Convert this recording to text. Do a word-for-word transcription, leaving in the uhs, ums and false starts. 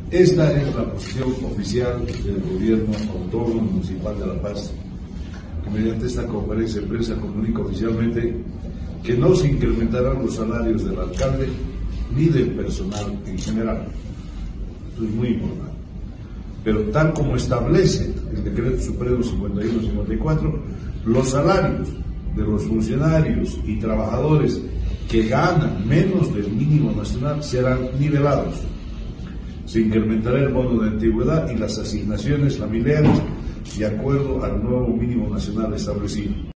Esta es la posición oficial del Gobierno Autónomo Municipal de La Paz, que mediante esta conferencia de prensa comunica oficialmente que no se incrementarán los salarios del alcalde ni del personal en general. Esto es muy importante. Pero tal como establece el Decreto Supremo cincuenta y uno cincuenta y cuatro, los salarios de los funcionarios y trabajadores que ganan menos del mínimo nacional serán nivelados. Se incrementará el bono de antigüedad y las asignaciones familiares de acuerdo al nuevo mínimo nacional establecido.